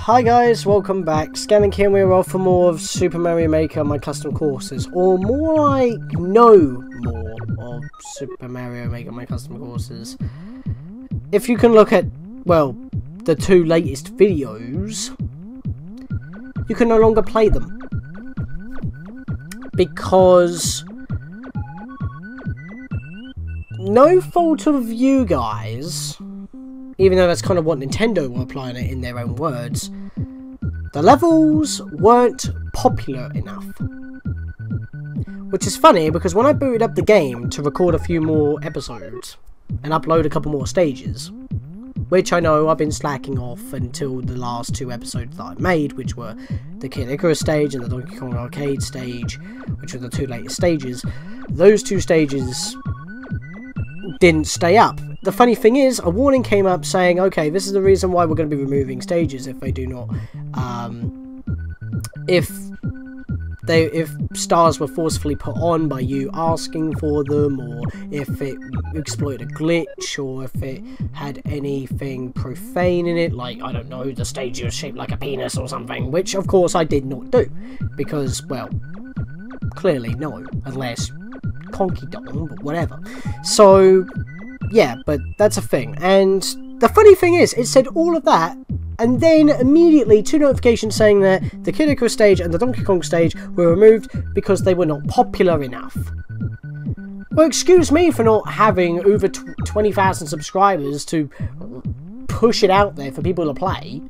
Hi guys, welcome back. Scatlink here, we're off for more of Super Mario Maker, my custom courses. Or more like, know more of Super Mario Maker, my custom courses. If you can look at, well, the two latest videos, you can no longer play them. Because no fault of you guys, even though that's kind of what Nintendo were applying it in their own words, the levels weren't popular enough. Which is funny, because when I booted up the game to record a few more episodes, and upload a couple more stages, which I know I've been slacking off until the last two episodes that I made, which were the Kid Icarus stage and the Donkey Kong Arcade stage, which were the two latest stages, those two stages didn't stay up. The funny thing is, a warning came up saying, okay, this is the reason why we're going to be removing stages if they do not, if stars were forcefully put on by you asking for them, or if it exploited a glitch, or if it had anything profane in it, like, I don't know, the stage was shaped like a penis or something, which of course I did not do, because, well, clearly no, unless Conky Dong, but whatever. So, yeah, but that's a thing. And the funny thing is, it said all of that, and then immediately two notifications saying that the Kid Icarus stage and the Donkey Kong stage were removed because they were not popular enough. Well, excuse me for not having over 20,000 subscribers to push it out there for people to play.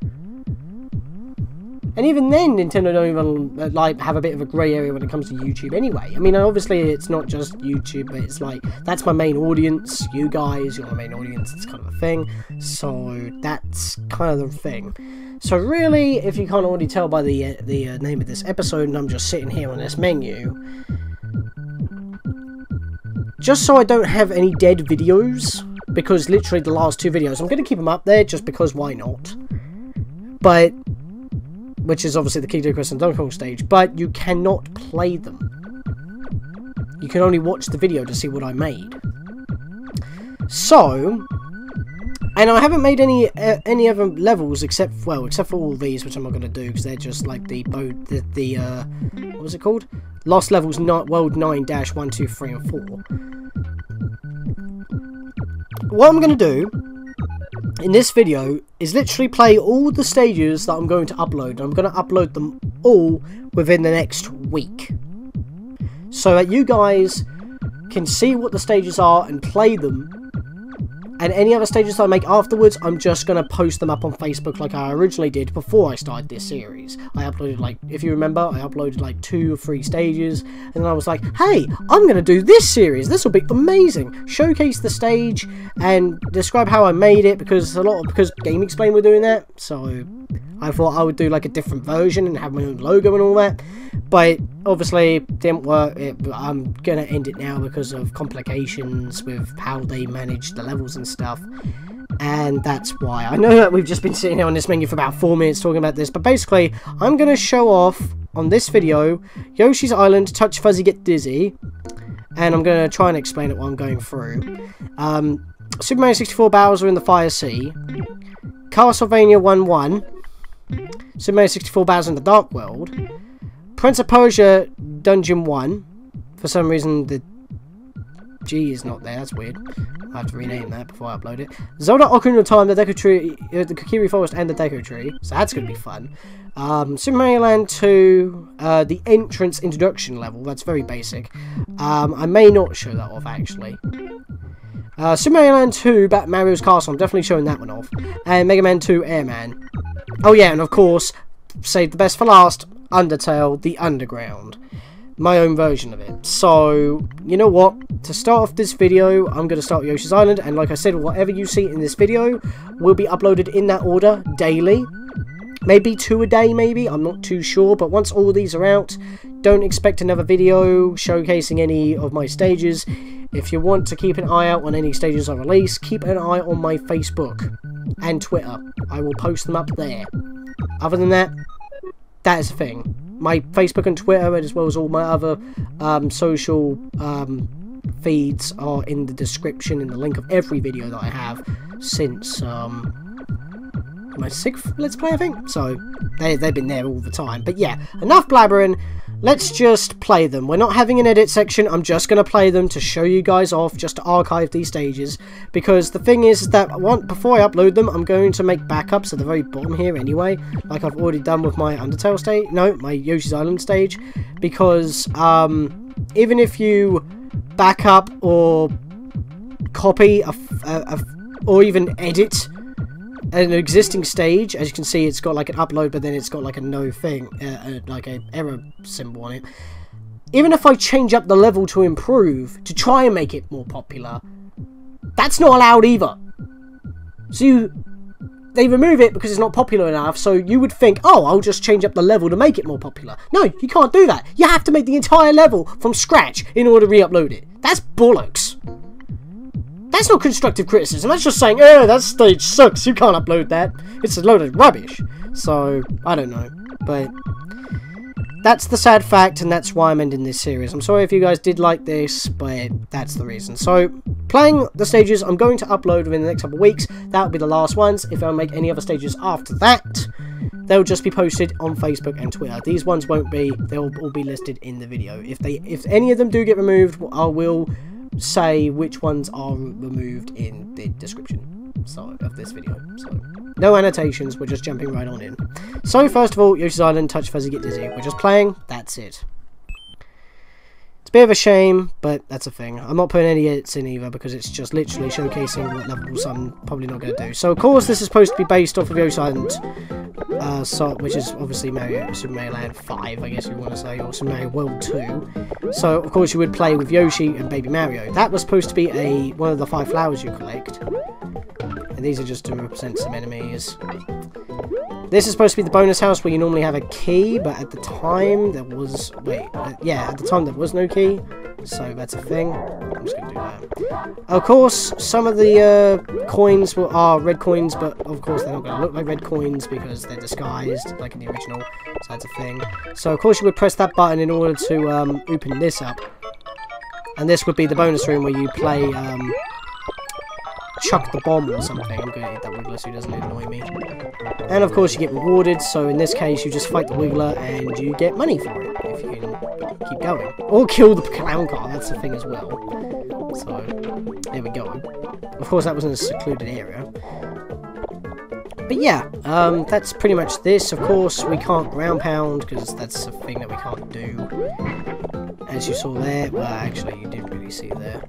And even then, Nintendo don't even, like, have a bit of a grey area when it comes to YouTube anyway. I mean, obviously, it's not just YouTube, but it's like, that's my main audience. You guys, you're my main audience. It's kind of a thing. So, that's kind of the thing. So, really, if you can't already tell by the name of this episode, and I'm just sitting here on this menu, just so I don't have any dead videos, because literally the last two videos, I'm going to keep them up there just because why not? But which is obviously the Kid Icarus and Donkey Kong stage, but you cannot play them. You can only watch the video to see what I made. So, and I haven't made any other levels except for all these, which I'm not going to do because they're just like what was it called? Lost Levels, not World 9-1, 2, 3, and 4. What I'm going to do in this video is literally play all the stages that I'm going to upload. I'm going to upload them all within the next week, so that you guys can see what the stages are and play them. And any other stages that I make afterwards, I'm just going to post them up on Facebook like I originally did before I started this series. I uploaded, like, if you remember, I uploaded like 2 or 3 stages, and then I was like, hey, I'm going to do this series, this will be amazing. Showcase the stage and describe how I made it, because because Game Explain were doing that, so I thought I would do like a different version and have my own logo and all that. But obviously it didn't work. I'm gonna end it now because of complications with how they manage the levels and stuff, and that's why. I know that we've just been sitting here on this menu for about 4 minutes talking about this, but basically I'm gonna show off on this video Yoshi's Island, Touch Fuzzy Get Dizzy, and I'm gonna try and explain it while I'm going through. Super Mario 64 Bowser in the Fire Sea, Castlevania 1-1, Super Mario 64 Bowser in the Dark World, Prince of Persia Dungeon 1. For some reason the G is not there, that's weird. I have to rename that before I upload it. Zelda Ocarina of Time, the Deku Tree, the Kokiri Forest and the Deku Tree. So that's going to be fun. Super Mario Land 2, the entrance introduction level. That's very basic. I may not show that off actually. Super Mario Land 2, Bat Mario's Castle. I'm definitely showing that one off. And MegaMan 2, AirMan. Oh yeah, and of course, save the best for last, Undertale, the Underground. My own version of it. So, you know what? To start off this video, I'm going to start with Yoshi's Island, and like I said, whatever you see in this video will be uploaded in that order daily. Maybe 2 a day, maybe, I'm not too sure, but once all of these are out, don't expect another video showcasing any of my stages. If you want to keep an eye out on any stages I release, keep an eye on my Facebook and Twitter. I will post them up there. Other than that, that is the thing. My Facebook and Twitter, as well as all my other social feeds, are in the description, in the link of every video that I have since my 6th Let's Play, I think. So they've been there all the time. But yeah, enough blabbering. Let's just play them. We're not having an edit section. I'm just going to play them to show you guys off, just to archive these stages. Because the thing is that before I upload them, I'm going to make backups at the very bottom here anyway. Like I've already done with my Undertale stage. No, my Yoshi's Island stage. Because even if you back up or copy or even edit an existing stage, as you can see, it's got like an upload, but then it's got like a no thing, like a error symbol on it. Even if I change up the level to improve, to try and make it more popular, that's not allowed either. So they remove it because it's not popular enough, so you would think, oh, I'll just change up the level to make it more popular. No, you can't do that. You have to make the entire level from scratch in order to re-upload it. That's bollocks. That's not constructive criticism. That's just saying, oh, that stage sucks. You can't upload that. It's a load of rubbish. So, I don't know. But that's the sad fact, and that's why I'm ending this series. I'm sorry if you guys did like this, but that's the reason. So, playing the stages I'm going to upload within the next couple of weeks. That'll be the last ones. If I make any other stages after that, they'll just be posted on Facebook and Twitter. These ones won't be. They'll all be listed in the video. If any of them do get removed, I will say which ones are removed in the description of this video. So no annotations, we're just jumping right on in. So first of all, Yoshi's Island, Touch Fuzzy, Get Dizzy. We're just playing, that's it. It's a bit of a shame, but that's a thing. I'm not putting any edits in either because it's just literally showcasing what levels I'm probably not going to do. So of course this is supposed to be based off of Yoshi's Island, which is obviously Super Mario Land 5, I guess you want to say, or Super Mario World 2. So of course you would play with Yoshi and Baby Mario. That was supposed to be one of the 5 flowers you collect. And these are just to represent some enemies. This is supposed to be the bonus house where you normally have a key, but at the time there was... at the time there was no key, so that's a thing. I'm just going to do that. Of course, some of the coins are red coins, but of course they're not going to look like red coins because they're disguised, like in the original, so that's a thing. So of course you would press that button in order to open this up. And this would be the bonus room where you play... chuck the bomb or something. I'm going to eat that Wiggler so he doesn't annoy me. And of course you get rewarded, so in this case you just fight the Wiggler and you get money for it if you can keep going. Or kill the clown car, that's the thing as well. So, there we go. Of course that was in a secluded area. But yeah, that's pretty much this. Of course we can't ground pound because that's a thing that we can't do. As you saw there, well actually you didn't really see there.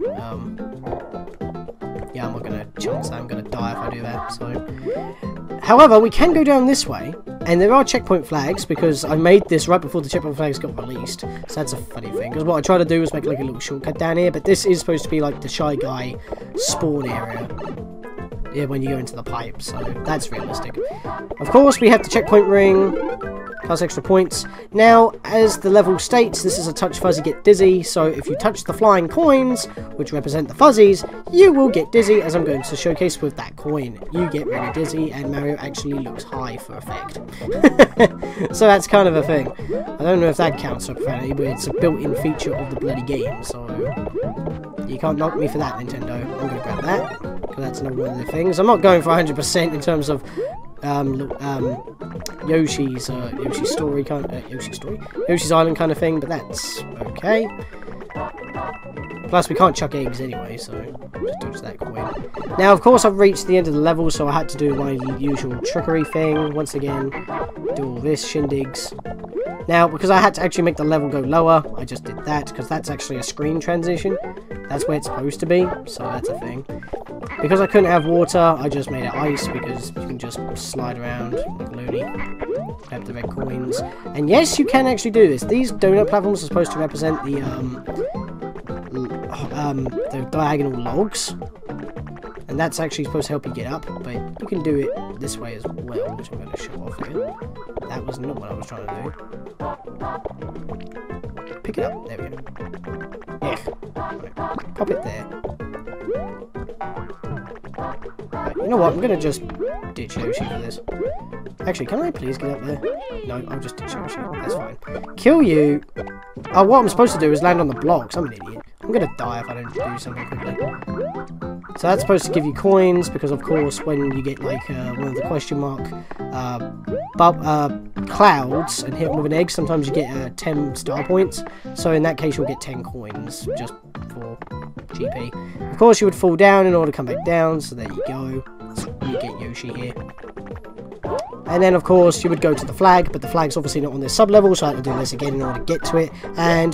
Yeah, I'm not going to chance that. I'm going to die if I do that. So, however, we can go down this way, and there are checkpoint flags because I made this right before the checkpoint flags got released. So that's a funny thing. Because what I try to do is make like a little shortcut down here, but this is supposed to be like the Shy Guy spawn area. Yeah, when you go into the pipe, so that's realistic. Of course, we have the checkpoint ring, plus extra points. Now, as the level states, this is a Touch Fuzzy, Get Dizzy, so if you touch the flying coins, which represent the fuzzies, you will get dizzy, as I'm going to showcase with that coin. You get really dizzy, and Mario actually looks high for effect. So that's kind of a thing. I don't know if that counts for profanity, but it's a built-in feature of the bloody game, so you can't knock me for that, Nintendo. I'm going to grab that. That's another one of the things. I'm not going for 100% in terms of Yoshi's story Yoshi's Island kind of thing, but that's okay. Plus, we can't chuck eggs anyway, so just dodge that coin. Now, of course, I've reached the end of the level, so I had to do my usual trickery thing once again. Do all this shindigs. Now, because I had to actually make the level go lower, I just did that, because that's actually a screen transition. That's where it's supposed to be, so that's a thing. Because I couldn't have water, I just made it ice, because you can just slide around like loony. Grab the red coins. And yes, you can actually do this. These donut platforms are supposed to represent the diagonal logs. And that's actually supposed to help you get up, but you can do it this way as well, which I'm going to show off here. That was not what I was trying to do. Pick it up. There we go. Yeah. Right. Pop it there. Right, you know what? I'm going to just ditch Yoshi for this. Actually, can I please get up there? No, I'll just ditch Yoshi. That's fine. Kill you. Oh, what I'm supposed to do is land on the blocks. I'm an idiot. I'm going to die if I don't do something quickly. So that's supposed to give you coins, because of course when you get like one of the question mark clouds and hit them with an egg, sometimes you get 10 star points. So in that case you'll get 10 coins, just for GP. Of course you would fall down in order to come back down, so there you go. You get Yoshi here. And then of course you would go to the flag, but the flag's obviously not on this sub-level, so I have to do this again in order to get to it. And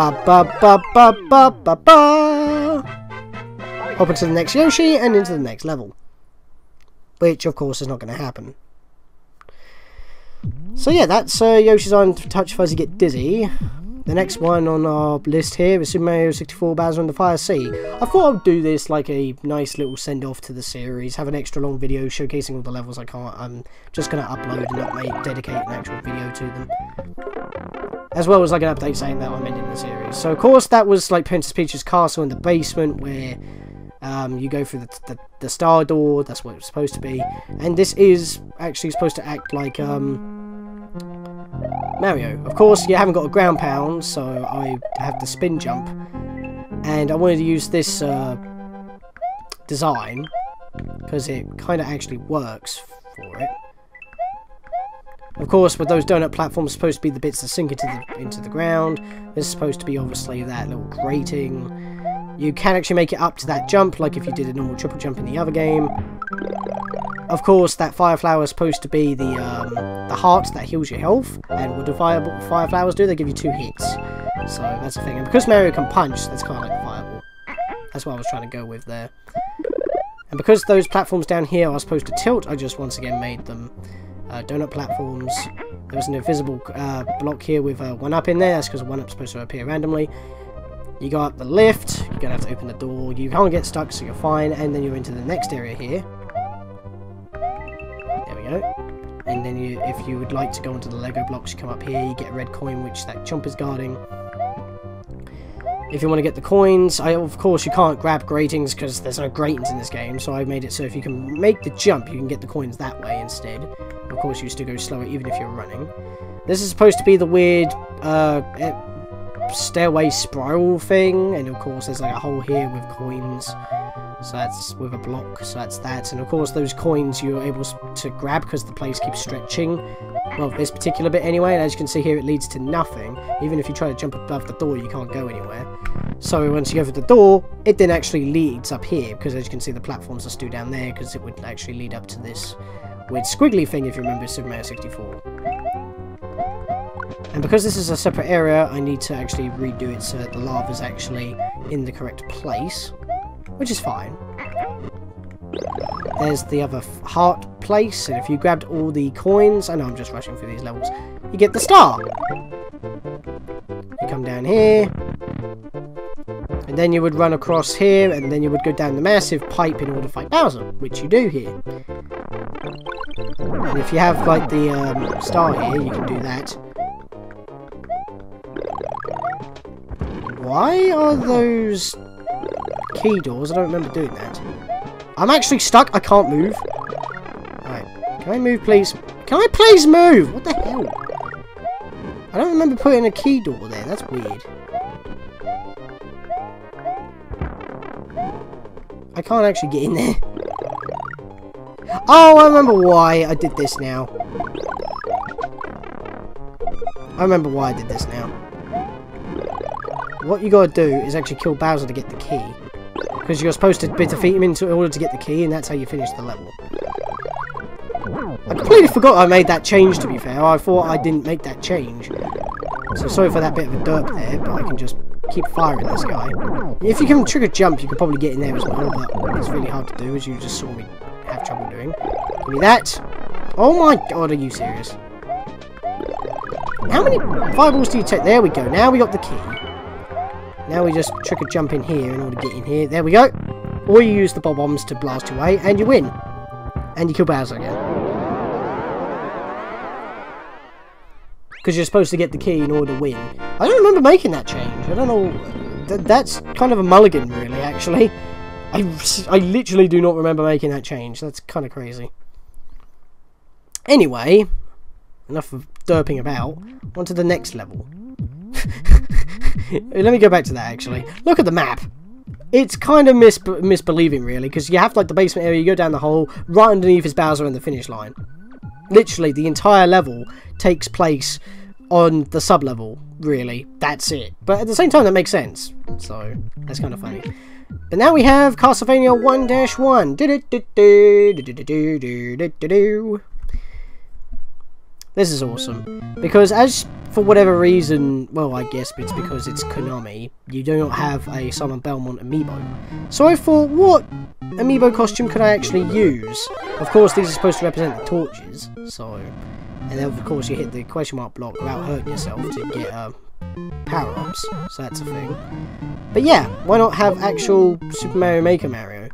hop into the next Yoshi and into the next level. Which of course is not going to happen. So yeah, that's Yoshi's Island Touch Fuzzy Get Dizzy. The next one on our list here is Super Mario 64 Bowser and the Fire Sea. I thought I'd do this like a nice little send-off to the series, have an extra long video showcasing all the levels I'm just going to upload and not dedicate an actual video to them. As well as like an update saying that I'm ending the series. So of course that was like Princess Peach's castle in the basement where you go through the star door, that's what it's supposed to be. And this is actually supposed to act like Mario. Of course, you haven't got a ground pound, so I have the spin jump. And I wanted to use this design, because it kind of actually works for it. Of course, with those donut platforms, supposed to be the bits that sink into the ground. There's supposed to be, obviously, that little grating. You can actually make it up to that jump, like if you did a normal triple jump in the other game. Of course, that fire flower is supposed to be the heart that heals your health. And what do fire flowers do? They give you 2 hits. So that's the thing. And because Mario can punch, that's kind of like the fireball. That's what I was trying to go with there. And because those platforms down here are supposed to tilt, I just once again made them donut platforms. There was an invisible block here with a 1-up in there. That's because a 1-up's supposed to appear randomly. You go up the lift. You're going to have to open the door. You can't get stuck, so you're fine. And then you're into the next area here. And then if you would like to go into the Lego blocks, you come up here, you get a red coin which that chomp is guarding. If you want to get the coins, of course you can't grab gratings because there's no gratings in this game, so I made it so if you can make the jump, you can get the coins that way instead. Of course you still go slower even if you're running. This is supposed to be the weird stairway spiral thing, and of course there's like a hole here with coins. So that's with a block, so that's that. And of course those coins you're able to grab because the place keeps stretching. Well, this particular bit anyway, and as you can see here it leads to nothing. Even if you try to jump above the door you can't go anywhere. So once you go through the door, it then actually leads up here, because as you can see the platforms are still down there, because it would actually lead up to this weird squiggly thing if you remember Super Mario 64. And because this is a separate area, I need to actually redo it so that the lava's actually in the correct place. Which is fine. There's the other heart place, and if you grabbed all the coins, I know I'm just rushing through these levels, you get the star. You come down here, and then you would run across here, and then you would go down the massive pipe in order to fight Bowser, which you do here. And if you have like the star here, you can do that. Why are those key doors? I don't remember doing that. I'm actually stuck. I can't move. Alright. Can I move, please? Can I please move? What the hell? I don't remember putting a key door there. That's weird. I can't actually get in there. Oh, I remember why I did this now. I remember why I did this now. What you gotta do is actually kill Bowser to get the key. Because you're supposed to defeat him in order to get the key, and that's how you finish the level. I completely forgot I made that change, to be fair. I thought I didn't make that change. So sorry for that bit of a derp there, but I can just keep firing this guy. If you can trigger jump, you could probably get in there as well, but it's really hard to do, as you just saw me have trouble doing. Give me that. Oh my god, are you serious? How many fireballs do you take? There we go. Now we got the key. Now we just trigger jump in here in order to get in here. There we go. Or you use the bombs to blast your way, and you win. And you kill Bowser again. Because you're supposed to get the key in order to win. I don't remember making that change. I don't know. That's kind of a mulligan, really, actually. I literally do not remember making that change. That's kind of crazy. Anyway, enough of derping about. On to the next level. Let me go back to that, actually. Look at the map. it's kind of misbelieving, really, because you have, like, the basement area, you go down the hole, right underneath is Bowser and the finish line. Literally, the entire level takes place on the sub-level, really. That's it. But at the same time, that makes sense. So, that's kind of funny. But now we have Castlevania 1-1. This is awesome. Because as, for whatever reason, well, I guess it's because it's Konami, you do not have a Simon Belmont amiibo. So I thought, what amiibo costume could I actually use? Of course, these are supposed to represent the torches, so... And then, of course, you hit the question mark block without hurting yourself to get power-ups, so that's a thing. But yeah, why not have actual Super Mario Maker Mario?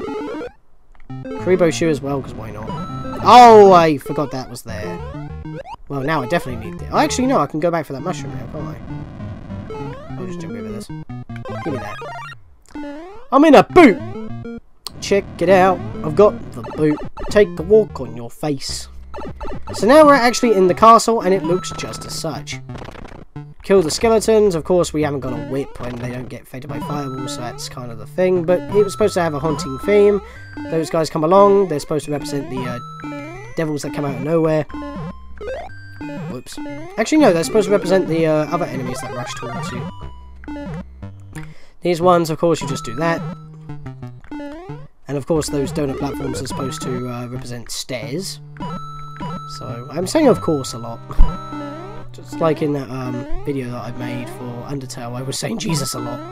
Karibo Shoe as well, because why not? Oh, I forgot that was there. Well, now I definitely need it. Oh, actually, no, I can go back for that mushroom now, can't I? I'll just jump over this. Give me that. I'm in a boot! Check it out. I've got the boot. Take a walk on your face. So now we're actually in the castle, and it looks just as such. Kill the skeletons. Of course, we haven't got a whip when they don't get faded by fireballs, so that's kind of the thing. But it was supposed to have a haunting theme. Those guys come along. They're supposed to represent the devils that come out of nowhere. Whoops. Actually, no, they're supposed to represent the other enemies that rush towards you. These ones, of course, you just do that. And of course, those donut platforms are supposed to represent stairs. So, I'm saying of course a lot. Just like in that video that I made for Undertale, I was saying Jesus a lot.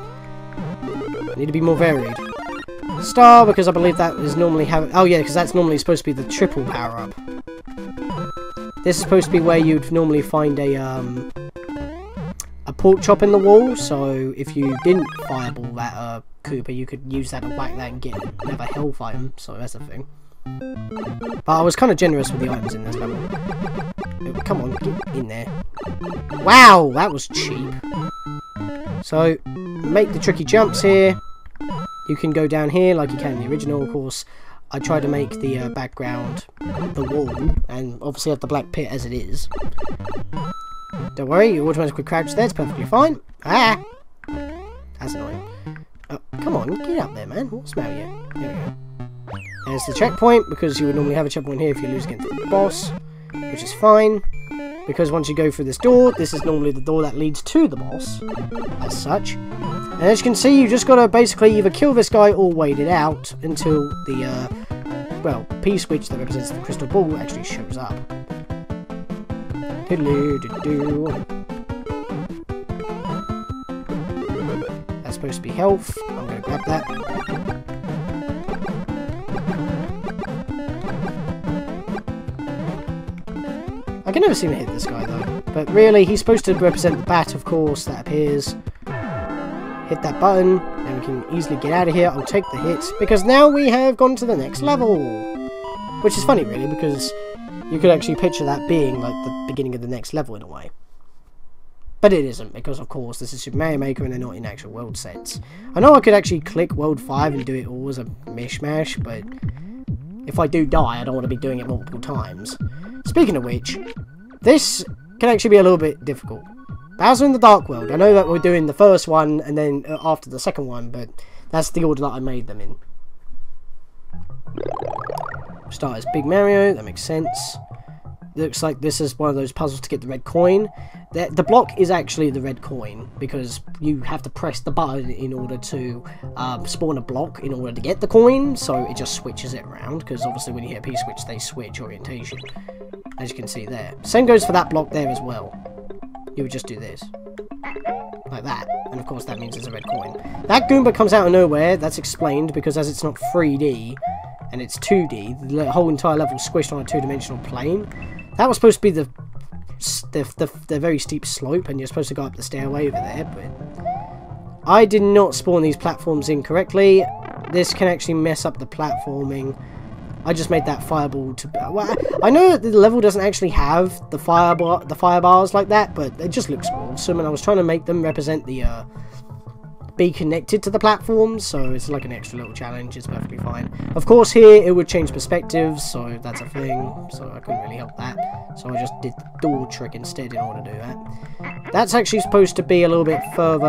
I need to be more varied. Star, because I believe that is normally how... Oh yeah, because that's normally supposed to be the triple power-up. This is supposed to be where you'd normally find a pork chop in the wall, so if you didn't fireball that Koopa, you could use that to whack that and get another health item, so that's the thing. But I was kind of generous with the items in this level. Come on, get in there. Wow, that was cheap. So, make the tricky jumps here. You can go down here like you can in the original, of course. I tried to make the background the wall, and obviously have the black pit as it is. Don't worry, you automatically crouch there, it's perfectly fine. Ah! That's annoying. Oh, come on, get up there, man. What's the matter with you? There we go. There's the checkpoint, because you would normally have a checkpoint here if you lose against the boss, which is fine. Because once you go through this door, this is normally the door that leads to the boss, as such. And as you can see, you just gotta basically either kill this guy or wait it out until the, well, P-switch that represents the crystal ball actually shows up. That's supposed to be health. I'm gonna grab that. I can never seem to hit this guy though. But really, he's supposed to represent the bat, of course, that appears. Hit that button, and we can easily get out of here. I'll take the hits, because now we have gone to the next level. Which is funny, really, because you could actually picture that being like the beginning of the next level in a way. But it isn't, because of course this is Super Mario Maker and they're not in actual world sets. I know I could actually click World 5 and do it all as a mishmash, but if I do die, I don't want to be doing it multiple times. Speaking of which, this can actually be a little bit difficult. Bowser in the Dark World. I know that we're doing the first one and then after the second one, but that's the order that I made them in. Start as Big Mario, that makes sense. Looks like this is one of those puzzles to get the red coin. The block is actually the red coin, because you have to press the button in order to spawn a block in order to get the coin, so it just switches it around, because obviously when you hit a P-switch they switch orientation, as you can see there. Same goes for that block there as well. You would just do this. Like that. And of course that means it's a red coin. That Goomba comes out of nowhere, that's explained, because as it's not 3D, and it's 2D, the whole entire level is squished on a two-dimensional plane. That was supposed to be the very steep slope, and you're supposed to go up the stairway over there, but I did not spawn these platforms incorrectly. This can actually mess up the platforming. I just made that fireball to... Well, I know that the level doesn't actually have the fire bars like that, but it just looks awesome, and I was trying to make them represent the be connected to the platforms, so it's like an extra little challenge. It's perfectly fine. Of course here it would change perspectives, so that's a thing, so I couldn't really help that, so I just did the door trick instead in order to do that. That's actually supposed to be a little bit further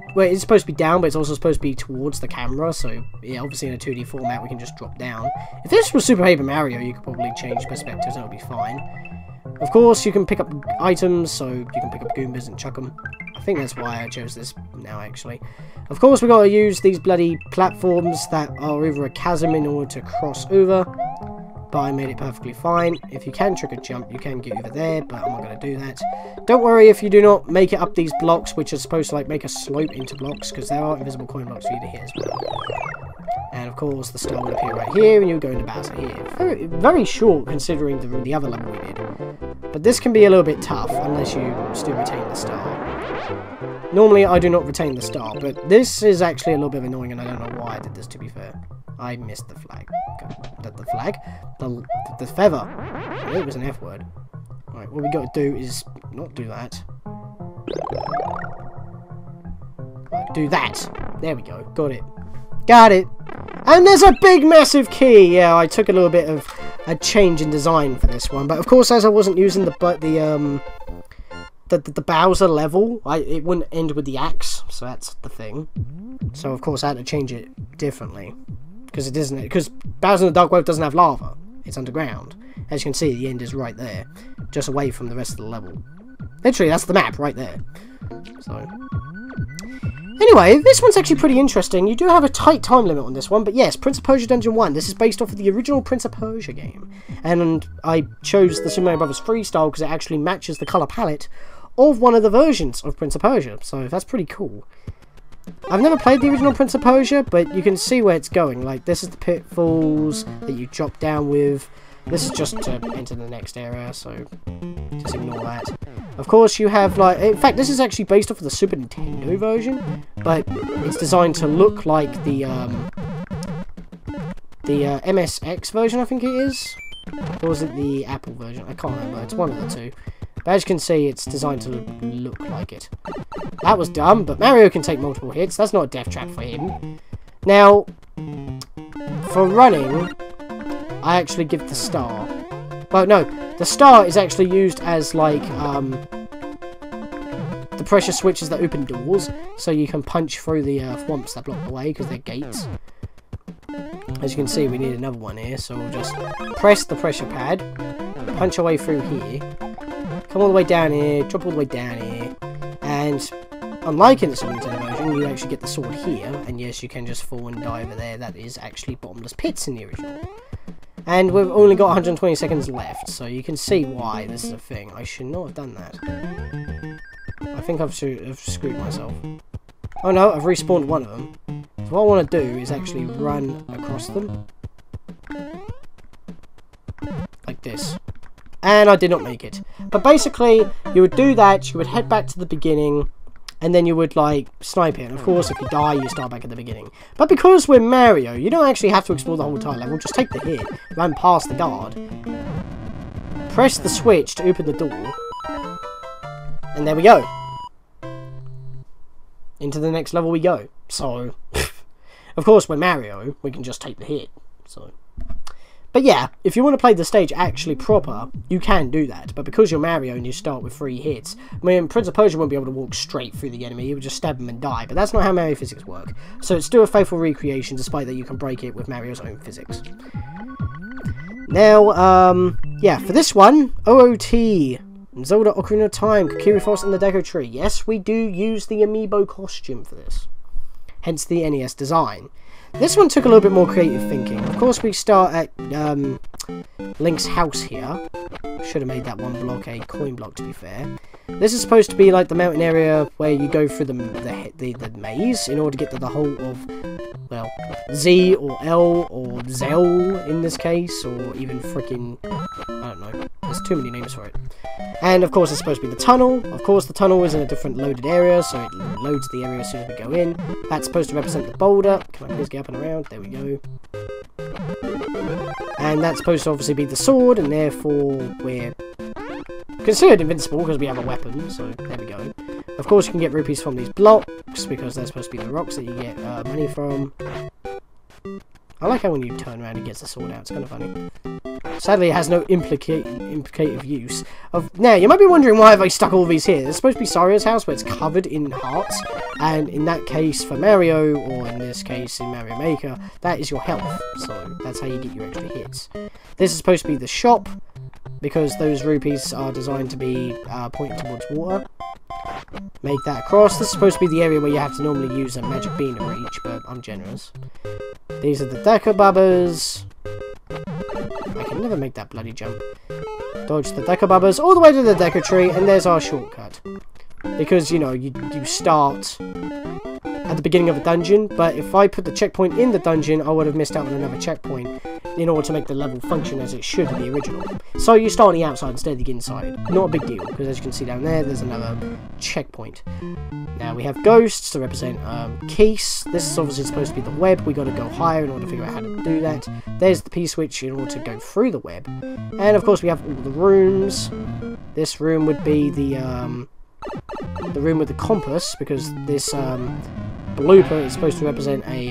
well, it's supposed to be down, but it's also supposed to be towards the camera, so, yeah, obviously in a 2D format, we can just drop down. If this was Super Paper Mario, you could probably change perspectives, and it would be fine. Of course, you can pick up items, so you can pick up Goombas and chuck them. I think that's why I chose this now, actually. Of course, we've got to use these bloody platforms that are over a chasm in order to cross over. But I made it perfectly fine. If you can trick a jump, you can get over there, but I'm not going to do that. Don't worry if you do not make it up these blocks, which are supposed to like make a slope into blocks, because there are invisible coin blocks for you to hit as well. And of course, the star will appear right here, and you'll go into Bowser here. Very short, considering the other level we did. But this can be a little bit tough, unless you still retain the star. Normally, I do not retain the star, but this is actually a little bit annoying, and I don't know why I did this, to be fair. I missed the flag. The flag? The feather. I knew it was an F word. Alright, what we got to do is not do that. Right, do that. There we go. Got it. Got it. And there's a big massive key. Yeah, I took a little bit of a change in design for this one, but of course, as I wasn't using the Bowser level, it wouldn't end with the axe, so that's the thing. So of course, I had to change it differently. Because Bowser in the Dark World doesn't have lava. It's underground. As you can see, the end is right there. Just away from the rest of the level. Literally, that's the map right there. So, anyway, this one's actually pretty interesting. You do have a tight time limit on this one, but yes, Prince of Persia Dungeon 1. This is based off of the original Prince of Persia game. And I chose the Super Mario Bros. Freestyle because it actually matches the colour palette of one of the versions of Prince of Persia. So that's pretty cool. I've never played the original Prince of Persia, but you can see where it's going. Like, this is the pitfalls that you drop down with. This is just to enter the next area, so just ignore that. Of course, you have, like... In fact, this is actually based off of the Super Nintendo version, but it's designed to look like the MSX version, I think it is. Or was it the Apple version? I can't remember. It's one of the two. But as you can see, it's designed to look like it. That was dumb, but Mario can take multiple hits. That's not a death trap for him. Now, for running, I actually give the star. Well, no, the star is actually used as, like, the pressure switches that open doors, so you can punch through the thwomps that block the way, because they're gates. As you can see, we need another one here, so we'll just press the pressure pad, punch our way through here, come all the way down here, drop all the way down here, and unlike in the Super Nintendo version, you actually get the sword here, and yes, you can just fall and die over there. That is actually bottomless pits in the original. And we've only got 120 seconds left, so you can see why this is a thing. I should not have done that. I think I've screwed myself. Oh no, I've respawned one of them. So what I want to do is actually run across them. Like this. And I did not make it. But basically, you would do that, you would head back to the beginning, and then you would, like, snipe it. And of course, if you die, you start back at the beginning. But because we're Mario, you don't actually have to explore the whole entire level. Just take the hit, run past the guard, press the switch to open the door, and there we go. Into the next level we go. So, of course, we're Mario, we can just take the hit. So, but yeah, if you want to play the stage actually proper, you can do that. But because you're Mario and you start with 3 hits, I mean, Prince of Persia won't be able to walk straight through the enemy. You would just stab him and die. But that's not how Mario physics work. So it's still a faithful recreation, despite that you can break it with Mario's own physics. Now, yeah, for this one, OOT, Zelda Ocarina of Time, Kokiri Forest and the Deku Tree. Yes, we do use the amiibo costume for this. Hence the NES design. This one took a little bit more creative thinking. Of course, we start at Link's house here. Should have made that one block a coin block, to be fair. This is supposed to be like the mountain area where you go through the maze in order to get to the whole of, well, Z or L or Zell in this case, or even freaking, I don't know. There's too many names for it. And of course, it's supposed to be the tunnel. Of course, the tunnel is in a different loaded area, so it loads the area as soon as we go in. That's supposed to represent the boulder. Can I please get up and around? There we go. And that's supposed to obviously be the sword, and therefore we're considered invincible because we have a weapon, so there we go. Of course, you can get rupees from these blocks, because they're supposed to be the rocks that you get money from. I like how when you turn around, he gets the sword out. It's kind of funny. Sadly, it has no implicative use. Now, you might be wondering why have I stuck all these here. There's supposed to be Saria's house, where it's covered in hearts. And in that case, for Mario, or in this case, in Mario Maker, that is your health. So, that's how you get your extra hits. This is supposed to be the shop, because those rupees are designed to be pointing towards water. Make that across. This is supposed to be the area where you have to normally use a magic bean to reach, but I'm generous. These are the Deku Bubbas. I can never make that bloody jump. Dodge the Deku Bubbas all the way to the Deku Tree, and there's our shortcut. Because, you know, you start at the beginning of a dungeon, but if I put the checkpoint in the dungeon, I would have missed out on another checkpoint in order to make the level function as it should in the original. So you start on the outside instead of the inside. Not a big deal, because as you can see down there, there's another checkpoint. Now we have ghosts to represent keys. This is obviously supposed to be the web. We got to go higher in order to figure out how to do that. There's the P-switch in order to go through the web. And of course we have all the rooms. This room would be the room with the compass, because this blooper is supposed to represent a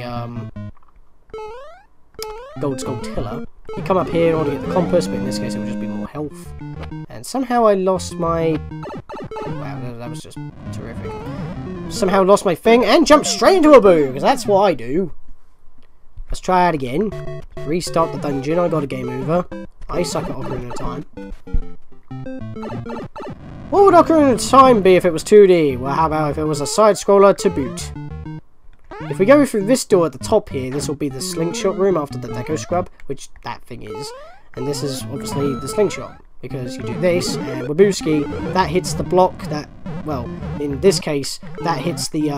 gold Skulltilla. You come up here in order to get the compass, but in this case it would just be more health. And somehow I lost my... Wow, that was just terrific. Somehow lost my thing and jumped straight into a boo, because that's what I do. Let's try it again. Restart the dungeon. I got a game over. I suck at Ocarina of Time. What would Ocarina of Time be if it was 2D? Well, how about if it was a side-scroller to boot? If we go through this door at the top here, this will be the slingshot room after the Deku Scrub, which that thing is. And this is obviously the slingshot, because you do this, and Wabooski, that hits the block that, well, in this case, that hits the,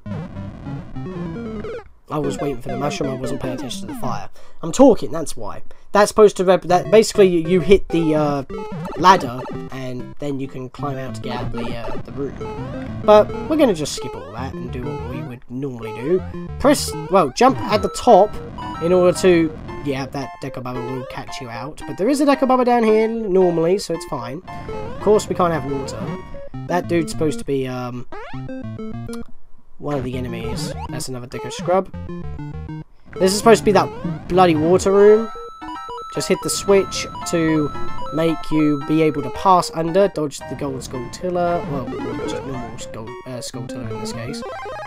I was waiting for the mushroom, I wasn't paying attention to the fire. I'm talking, that's why. That's supposed to that basically you hit the ladder, and then you can climb out to get out of the room. But we're going to just skip all that and do what we would normally do. Jump at the top in order to, yeah, that Deku Bubba will catch you out. But there is a Deku Bubba down here normally, so it's fine. Of course, we can't have water. That dude's supposed to be one of the enemies. That's another Deku Scrub. This is supposed to be that bloody water room. Just hit the switch to make you be able to pass under. Dodge the gold Skulltilla. Well, just normal Skulltilla in this case.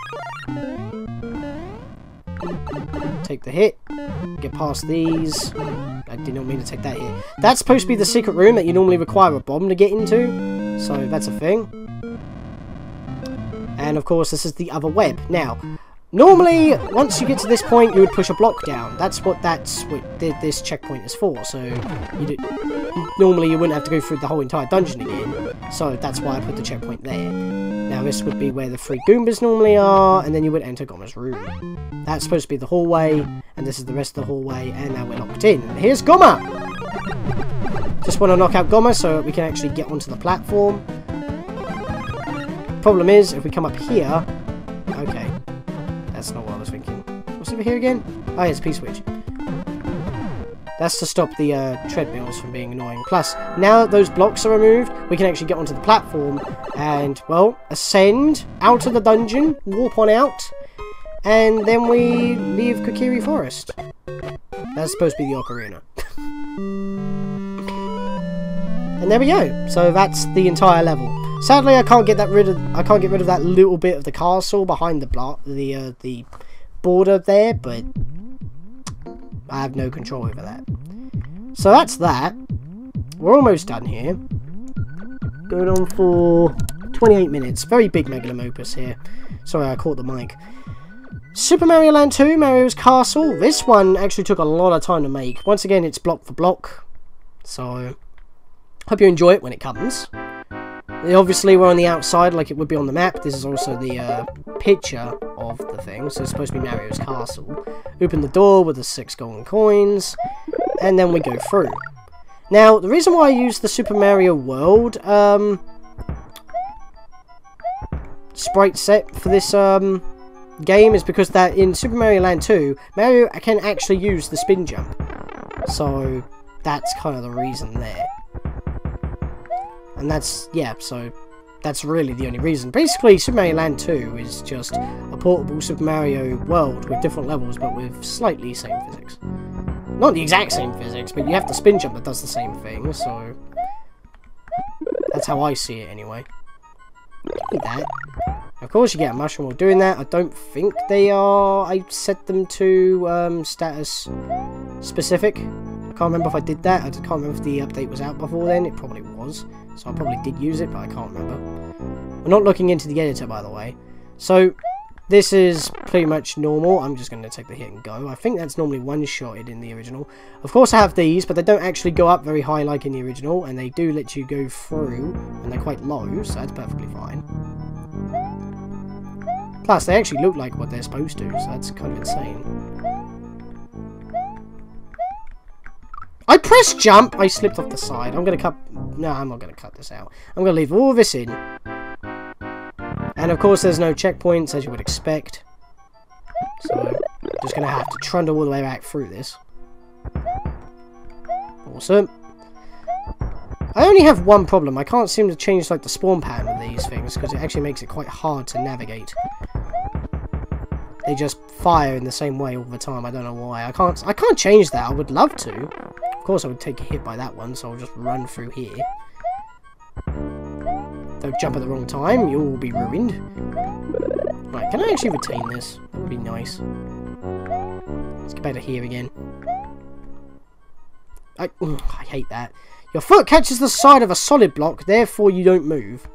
Take the hit. Get past these. I did not mean to take that hit. That's supposed to be the secret room that you normally require a bomb to get into. So that's a thing. And of course, this is the other web. Now, normally, once you get to this point, you would push a block down. That's what this checkpoint is for. So, normally you wouldn't have to go through the whole entire dungeon again. So, that's why I put the checkpoint there. Now, this would be where the 3 Goombas normally are, and then you would enter Goma's room. That's supposed to be the hallway, and this is the rest of the hallway, and now we're locked in. And here's Goma! Just want to knock out Goma so we can actually get onto the platform. Problem is, if we come up here... Okay. That's not what I was thinking. What's over here again? Oh, yeah, it's P-switch. That's to stop the treadmills from being annoying. Plus, now that those blocks are removed, we can actually get onto the platform and, well, ascend out of the dungeon, warp on out, and then we leave Kokiri Forest. That's supposed to be the Ocarina. And there we go. So that's the entire level. Sadly, I can't get rid of that little bit of the castle behind the border there, but I have no control over that. So that's that. We're almost done here. Going on for 28 minutes. Very big Megalom Opus here. Sorry, I caught the mic. Super Mario Land 2, Mario's Castle. This one actually took a lot of time to make. Once again, it's block for block. So, hope you enjoy it when it comes. Obviously, we're on the outside like it would be on the map. This is also the picture of the thing. So it's supposed to be Mario's Castle. Open the door with the 6 golden coins. And then we go through. Now, the reason why I use the Super Mario World sprite set for this game is because that in Super Mario Land 2, Mario can actually use the spin jump. So that's kind of the reason there. And that's, yeah, so that's really the only reason. Basically, Super Mario Land 2 is just a portable Super Mario World with different levels, but with slightly same physics. Not the exact same physics, but you have the spin jump that does the same thing, so... That's how I see it, anyway. Look at that. Of course, you get a mushroom while doing that. I don't think they are... I set them to status specific. I can't remember if I did that. I can't remember if the update was out before then. It probably was. So I probably did use it, but I can't remember. I'm not looking into the editor, by the way. So... This is pretty much normal. I'm just going to take the hit and go. I think that's normally one-shotted in the original. Of course I have these, but they don't actually go up very high like in the original. And they do let you go through, and they're quite low, so that's perfectly fine. Plus, they actually look like what they're supposed to, so that's kind of insane. I pressed jump! I slipped off the side. I'm going to cut... No, I'm not going to cut this out. I'm going to leave all of this in. And of course there's no checkpoints, as you would expect. So, I'm just going to have to trundle all the way back through this. Awesome. I only have one problem. I can't seem to change like the spawn pattern of these things, because it actually makes it quite hard to navigate. They just fire in the same way all the time. I don't know why. I can't change that. I would love to. Of course I would take a hit by that one, so I'll just run through here. Don't jump at the wrong time, you'll be ruined. Right, can I actually retain this? That would be nice. Let's get back to here again. I hate that. Your foot catches the side of a solid block, therefore you don't move.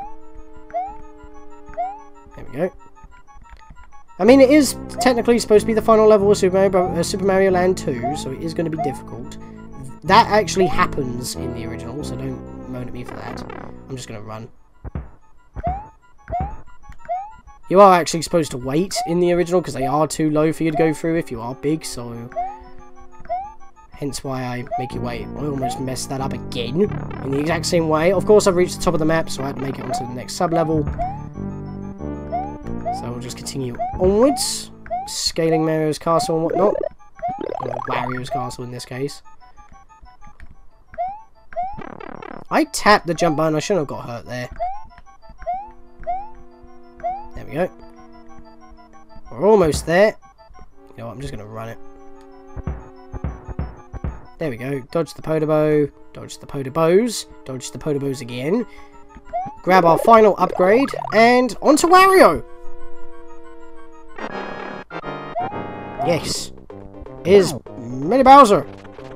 There we go. I mean, it is technically supposed to be the final level of Super Mario Land 2, so it is going to be difficult. That actually happens in the original, so don't moan at me for that. I'm just going to run. You are actually supposed to wait in the original, because they are too low for you to go through if you are big, so... Hence why I make you wait. I almost messed that up again, in the exact same way. Of course, I've reached the top of the map, so I had to make it onto the next sub-level. So we'll just continue onwards, scaling Mario's castle and whatnot. Or Wario's castle in this case. I tapped the jump button, I shouldn't have got hurt there. There we go. We're almost there. You know what, I'm just going to run it. There we go. Dodge the Podobo. Dodge the Podobos. Dodge the Podobos again. Grab our final upgrade. And onto Wario! Yes. Here's Mini Bowser.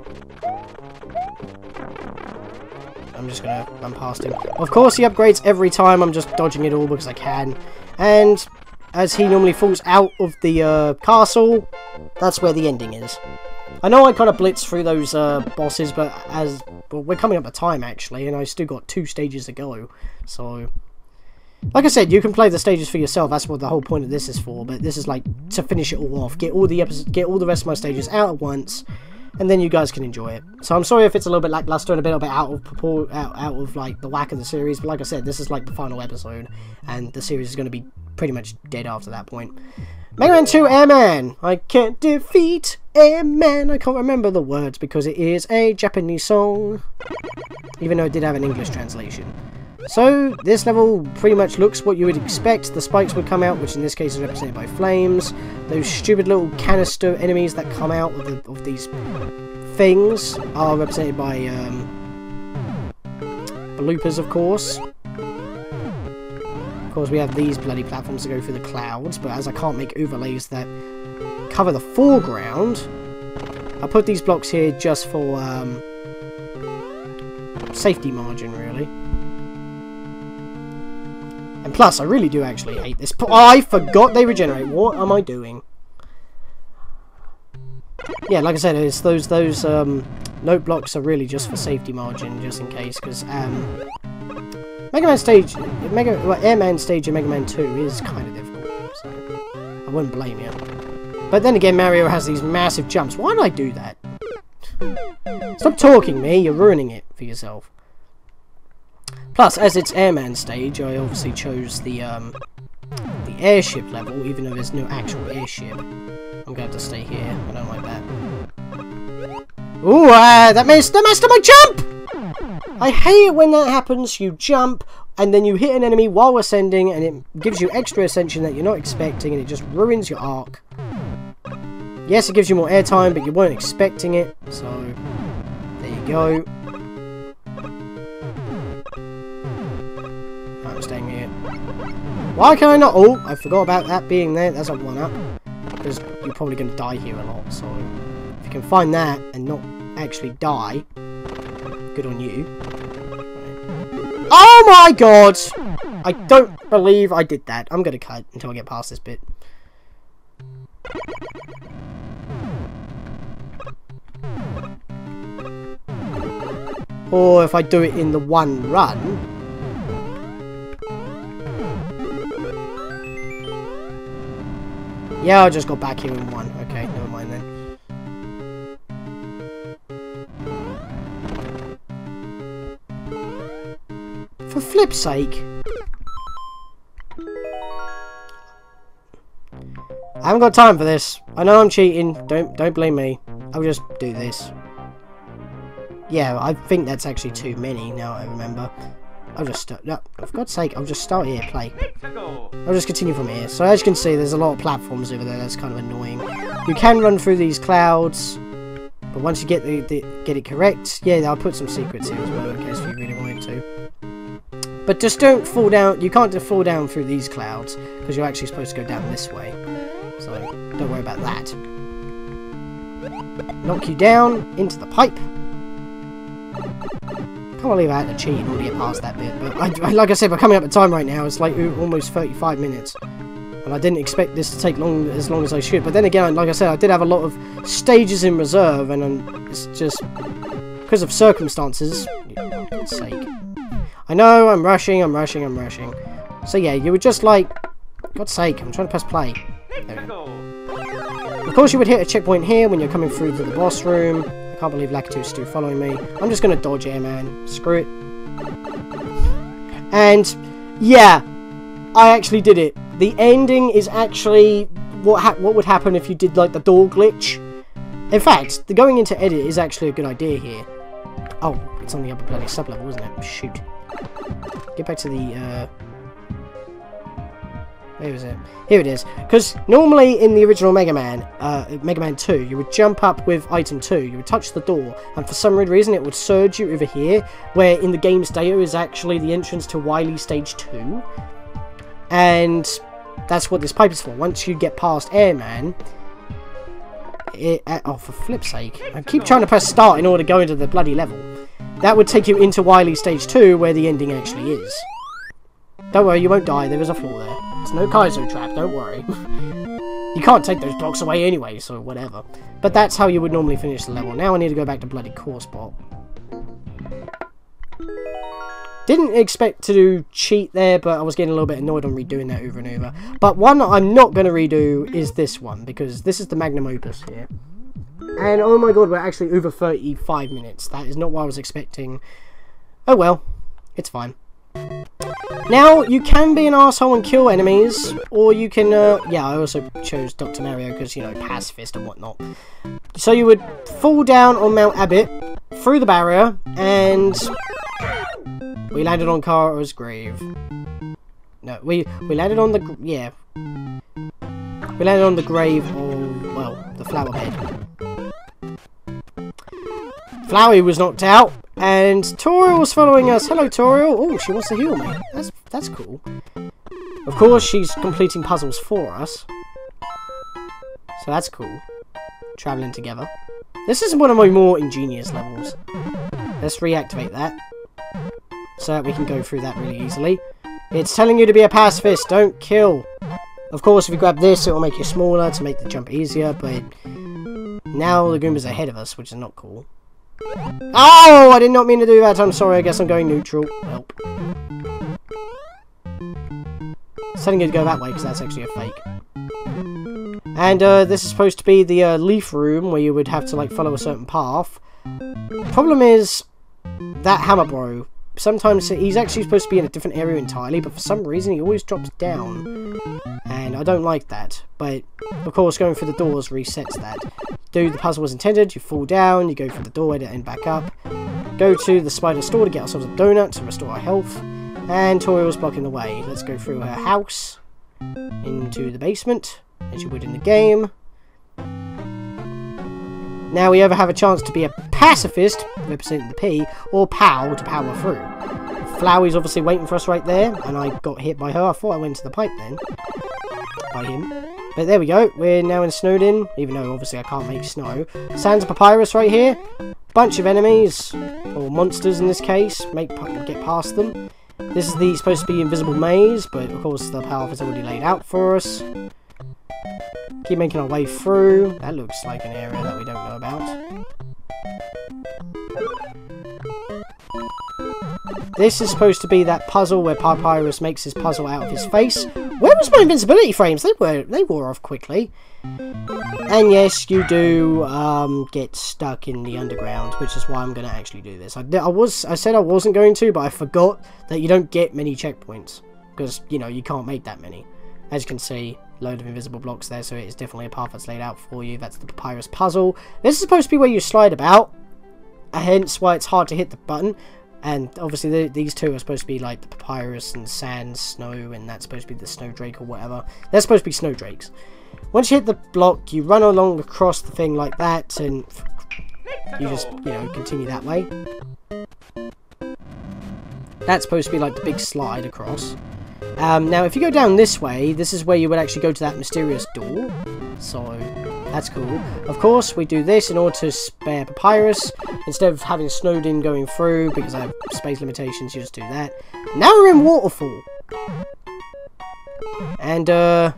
I'm just going to run past him. Of course, he upgrades every time. I'm just dodging it all because I can. And as he normally falls out of the castle, that's where the ending is. I know I kind of blitzed through those bosses, but well, we're coming up to time actually, and I still got 2 stages to go. So, like I said, you can play the stages for yourself. That's what the whole point of this is for. But this is like to finish it all off, get all the rest of my stages out at once, and then you guys can enjoy it. So I'm sorry if it's a little bit lackluster and a bit out of like the whack of the series. But like I said, this is like the final episode, and the series is going to be pretty much dead after that point. MegaMan 2 AirMan. I can't defeat AirMan. I can't remember the words because it is a Japanese song, even though it did have an English translation. So this level pretty much looks what you would expect. The spikes would come out, which in this case is represented by flames. Those stupid little canister enemies that come out of these things are represented by bloopers, of course. Of course, we have these bloody platforms to go through the clouds, but as I can't make overlays that cover the foreground, I put these blocks here just for safety margin, really. And plus, I really do actually hate this. Oh, I forgot they regenerate. What am I doing? Yeah, like I said, it's those note blocks are really just for safety margin, just in case, because AirMan stage in Mega Man 2 is kind of difficult, so I wouldn't blame you. But then again, Mario has these massive jumps. Why did I do that? Stop talking, me. You're ruining it for yourself. Plus, as it's AirMan stage, I obviously chose the airship level, even though there's no actual airship. I'm going to have to stay here. I don't like that. Ooh, that messed up my jump! I hate it when that happens. You jump, and then you hit an enemy while ascending, and it gives you extra ascension that you're not expecting, and it just ruins your arc. Yes, it gives you more airtime, but you weren't expecting it, so there you go. I'm staying here. Why can I not? Oh, I forgot about that being there. That's a 1-up. Because you're probably going to die here a lot, so if you can find that and not actually die, good on you. Oh my god! I don't believe I did that. I'm going to cut until I get past this bit. Or if I do it in the one run. Yeah, I just got back here in one. Okay, never mind then. For flip's sake. I haven't got time for this. I know I'm cheating. Don't blame me. I'll just do this. Yeah, I think that's actually too many now I remember. I'll just start. No, for God's sake, I'll just start here, play. I'll just continue from here. So as you can see, there's a lot of platforms over there. That's kind of annoying. You can run through these clouds, but once you get get it correct, yeah, I'll put some secrets here as well in case you really wanted to. But just don't fall down. You can't fall down through these clouds because you're actually supposed to go down this way. So don't worry about that. Knock you down into the pipe. Can't believe I had to cheat in order to get past that bit, but like I said, we're coming up at time right now. It's like almost 35 minutes, and I didn't expect this to take as long as I should. But then again, like I said, I did have a lot of stages in reserve, and it's just because of circumstances. For God's sake, I know I'm rushing. So yeah, you would just like, God's sake, I'm trying to press play. There we go. Of course, you would hit a checkpoint here when you're coming through to the boss room. I can't believe Lakitu's still following me. I'm just going to dodge AirMan. Screw it. And, yeah, I actually did it. The ending is actually what would happen if you did, like, the door glitch. In fact, the going into edit is actually a good idea here. Oh, it's on the upper bloody sub-level, isn't it? Shoot. Get back to the, where is it? Here it is. Because normally in the original MegaMan, MegaMan 2, you would jump up with item 2, you would touch the door, and for some weird reason it would surge you over here, where in the game's data is actually the entrance to Wily Stage 2. And that's what this pipe is for. Once you get past AirMan, oh, for flip's sake. I keep trying to press start in order to go into the bloody level. That would take you into Wily Stage 2, where the ending actually is. Don't worry, you won't die. There is a floor there. It's no Kaizo trap, don't worry. You can't take those blocks away anyway, so whatever. But that's how you would normally finish the level. Now I need to go back to bloody core spot. Didn't expect to cheat there, but I was getting a little bit annoyed on redoing that over and over. But one I'm not going to redo is this one, because this is the magnum opus here. And oh my god, we're actually over 35 minutes. That is not what I was expecting. Oh well, it's fine. Now, you can be an asshole and kill enemies, or you can, yeah, I also chose Dr. Mario because, you know, pacifist and whatnot. So you would fall down on Mount Abbott, through the barrier, and we landed on Kara's grave. No, we landed on the, yeah. We landed on the grave of, well, the flower bed. Flowey was knocked out, and Toriel was following us. Hello, Toriel. Oh, she wants to heal me. That's cool. Of course, she's completing puzzles for us. So that's cool. Traveling together. This is one of my more ingenious levels. Let's reactivate that. So that we can go through that really easily. It's telling you to be a pacifist. Don't kill. Of course, if you grab this, it will make you smaller to make the jump easier. But now the Goomba's ahead of us, which is not cool. Oh, I did not mean to do that. I'm sorry. I guess I'm going neutral. Help. It's telling you to go that way because that's actually a fake. And this is supposed to be the leaf room where you would have to like follow a certain path. Problem is that hammer bro. Sometimes he's actually supposed to be in a different area entirely, but for some reason he always drops down. And I don't like that. But, of course, going through the doors resets that. Do the puzzle as intended, you fall down, you go through the doorway and back up. Go to the spider store to get ourselves a donut to restore our health. And Toriel's blocking the way. Let's go through her house, into the basement, as you would in the game. Now we either have a chance to be a pacifist, representing the P, or POW to power through. Flowey's obviously waiting for us right there, and I got hit by her. I thought I went to the pipe then. By him. But there we go. We're now in Snowden, even though obviously I can't make snow. Sands of Papyrus right here. Bunch of enemies, or monsters in this case. Get past them. This is supposed to be invisible maze, but of course the path is already laid out for us. Keep making our way through. That looks like an area that we don't know about. This is supposed to be that puzzle where Papyrus makes his puzzle out of his face. Where was my invincibility frames? They wore off quickly. And yes, you do get stuck in the underground, which is why I'm going to actually do this. I said I wasn't going to, but I forgot that you don't get many checkpoints. Because, you know, you can't make that many. As you can see, load of invisible blocks there, so it is definitely a path that's laid out for you. That's the Papyrus puzzle. This is supposed to be where you slide about. Hence why it's hard to hit the button. And obviously these two are supposed to be like the Papyrus and Sand, Snow, and that's supposed to be the Snow Drake or whatever. They're supposed to be Snow Drakes. Once you hit the block, you run along across the thing like that, and you just, you know, continue that way. That's supposed to be like the big slide across. Now, if you go down this way, this is where you would actually go to that mysterious door. So, that's cool. Of course, we do this in order to spare Papyrus. Instead of having Snowden going through, because I have space limitations, you just do that. Now we're in Waterfall. And,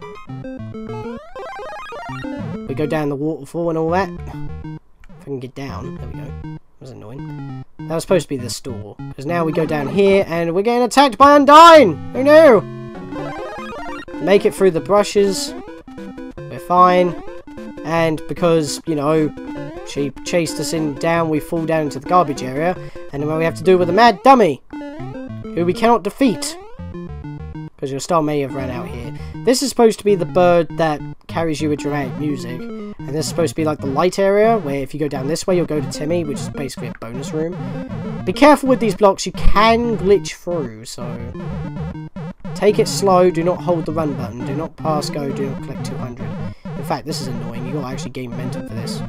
we go down the waterfall and all that. If I can get down. There we go. That was annoying. That was supposed to be the store. Because now we go down here and we're getting attacked by Undyne! Oh no! Make it through the brushes. We're fine. And because, you know, she chased us down, we fall down into the garbage area. And then we have to do with a mad dummy. Who we cannot defeat. Because your star may have run out here. This is supposed to be the bird that carries you with dramatic music. And this is supposed to be like the light area, where if you go down this way, you'll go to Timmy, which is basically a bonus room. Be careful with these blocks, you can glitch through, so take it slow, do not hold the run button, do not pass go, do not collect 200. In fact, this is annoying, you gotta actually gain momentum for this.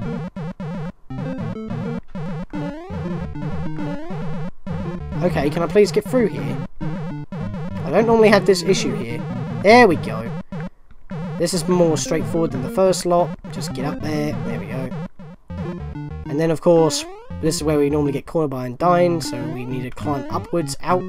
Okay, can I please get through here? I don't normally have this issue here. There we go. This is more straightforward than the first lot. Just get up there. There we go. And then, of course, this is where we normally get cornered by Undyne, so we need to climb upwards, out.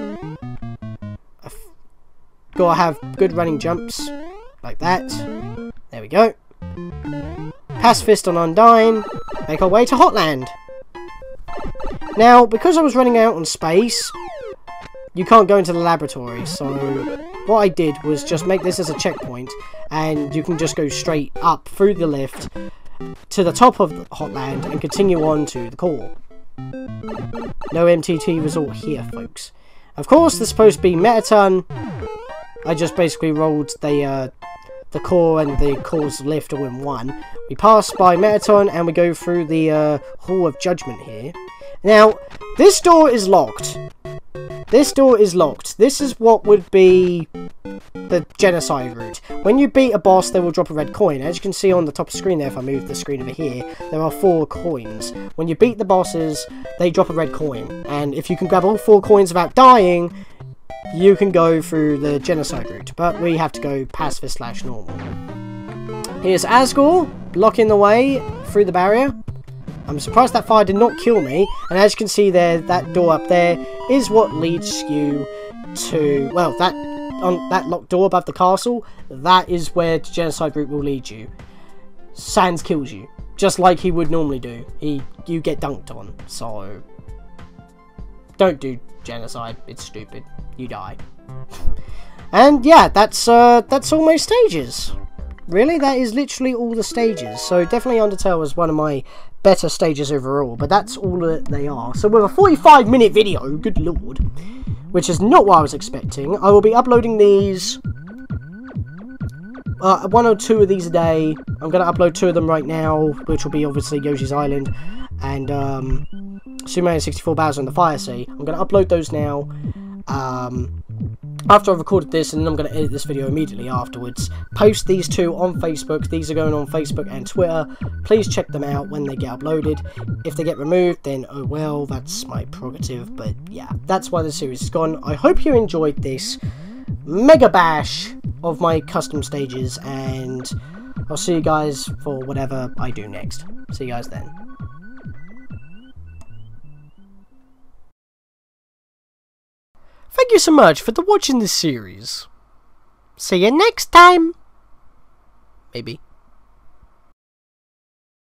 Gotta have good running jumps, like that. There we go. Pacifist on Undyne. Make our way to Hotland. Now, because I was running out on space, you can't go into the laboratory, so what I did was just make this as a checkpoint, and you can just go straight up through the lift to the top of the Hotland and continue on to the core. No MTT resort here, folks. Of course, there's supposed to be Metaton. I just basically rolled the core and the core's lift all in one. We pass by Metaton and we go through the Hall of Judgment here. Now, this door is locked. This door is locked. This is what would be the genocide route. When you beat a boss, they will drop a red coin. As you can see on the top of the screen there, if I move the screen over here, there are 4 coins. When you beat the bosses, they drop a red coin. And if you can grab all 4 coins without dying, you can go through the genocide route. But we have to go pacifist / normal. Here's Asgore, blocking the way through the barrier. I'm surprised that fire did not kill me, and as you can see there, that door up there is what leads you to, well, that locked door above the castle, that is where the genocide route will lead you. Sans kills you, just like he would normally do. You get dunked on, so don't do genocide, it's stupid, you die. And yeah, that's all my stages. Really, that is literally all the stages. So definitely Undertale was one of my better stages overall, but that's all that they are. So with a 45-minute video, good lord, which is not what I was expecting, I will be uploading these, 1 or 2 of these a day. I'm going to upload 2 of them right now, which will be obviously Yoshi's Island and Super Mario 64 Bowser and the Fire Sea. I'm going to upload those now. after I've recorded this, and then I'm going to edit this video immediately afterwards, post these two on Facebook. These are going on Facebook and Twitter. Please check them out when they get uploaded. If they get removed, then oh well, that's my prerogative. But yeah, that's why the series is gone. I hope you enjoyed this mega bash of my custom stages, and I'll see you guys for whatever I do next. See you guys then. Thank you so much for watching this series. See you next time. Maybe.